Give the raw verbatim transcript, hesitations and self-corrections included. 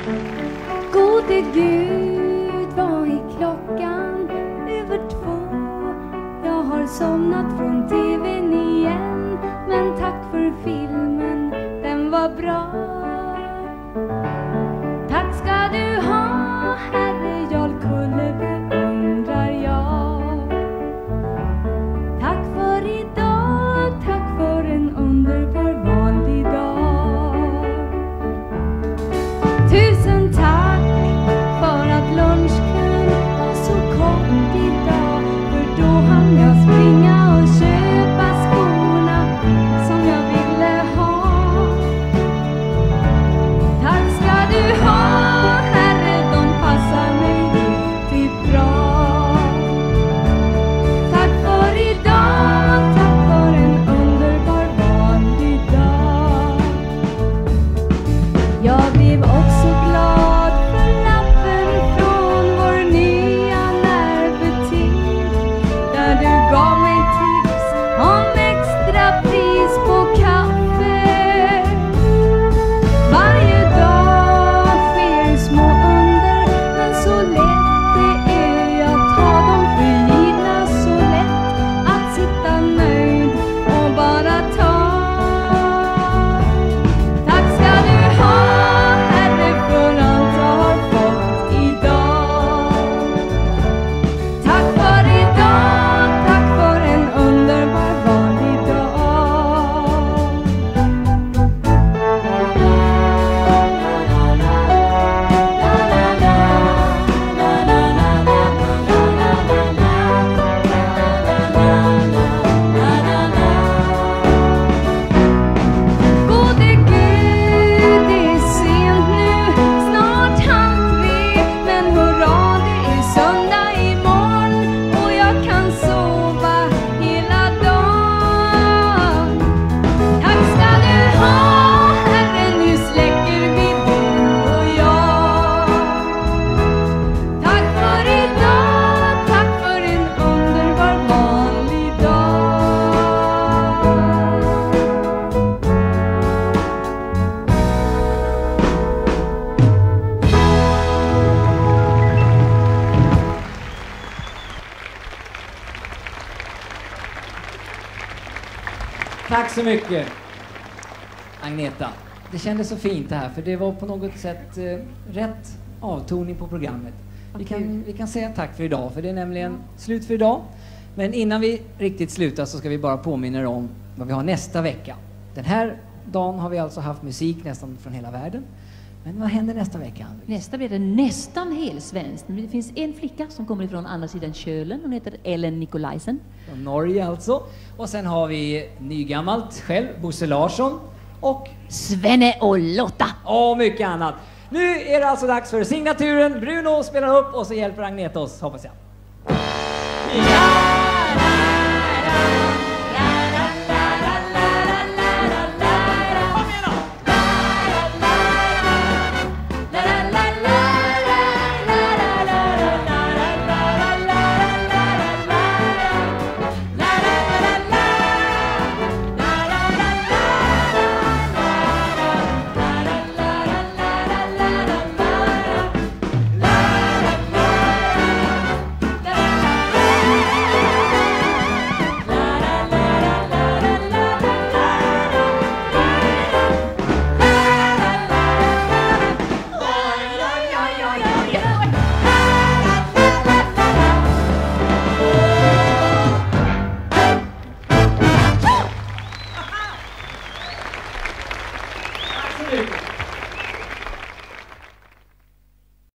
Gode Gud, vad är klockan? Över två. Jag har somnat från tvn igen. Men tack för filmen, den var bra. Tack ska du ha, Herre Jarl Kulleby, undrar jag. Tack för idag, tack för en underbar vanlig dag. Tusen tack för att lunchkön var så kort idag. För då hann jag springa och köpa skorna som jag ville ha. Tack ska du ha, Herre, de passar mig riktigt bra. Tack för idag, tack för en underbar vanlig dag. Jag blev också glad för lappen från vår nya närbutik, där du gav mig tips om extra pris på kaffe. Varje dag sker små under, men så lätt det är att ta dem för givna. Så lätt att sitta nöjd och bara ta. Tack ska du ha, Herre, för allt jag har fått idag. Tack för idag, tack för en underbar vanlig dag. Gode Gud, det är sent nu, snart halv tre. Men hurra, det är söndag imorgon och jag kan sova hela dagen. Tack ska du ha, Herre, nu släcker vi du och jag. Tack för idag, tack för en underbar vanlig dag. Tack så mycket, Agneta. Det kändes så fint det här, för det var på något sätt eh, rätt avtoning på programmet. Vi kan, vi kan säga tack för idag, för det är nämligen slut för idag. Men innan vi riktigt slutar så ska vi bara påminna er om vad vi har nästa vecka. Den här dagen har vi alltså haft musik nästan från hela världen. Men vad händer nästa vecka, Andreas? Nästa blir det nästan helsvenskt. Men det finns en flicka som kommer ifrån andra sidan kölen. Hon heter Ellen Nikolajsen. Från Norge alltså. Och sen har vi nygammalt själv, Bosse Larsson. Och Svenne och Lotta. och mycket annat. Nu är det alltså dags för signaturen. Bruno spelar upp och så hjälper Agneta oss, hoppas jag. Tack så mycket.